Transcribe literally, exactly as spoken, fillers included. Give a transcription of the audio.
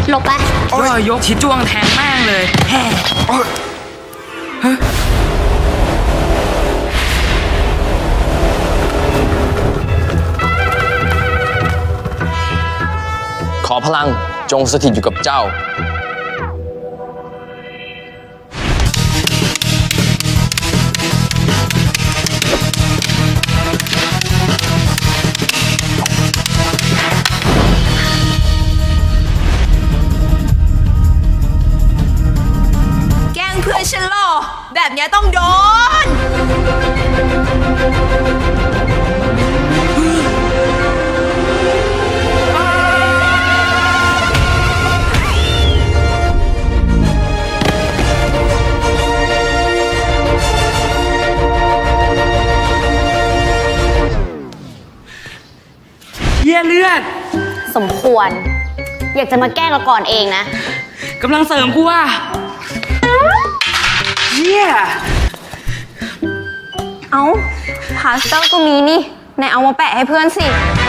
หลบไปโอ้ยยกชิดจ้วงแทงแม่งเลยแฮ่ขอพลังจงสถิตอยู่กับเจ้าแกล้งเพื่อนฉันหรอแบบนี้ต้องโดนเยี่ยเลือดสมควรอยากจะมาแกล้งเราก่อนเองนะกำลังเสริมกูว่ะเยี่ยเอาพาสเตอร์ก็มีนี่ไหนเอามาแปะให้เพื่อนสิ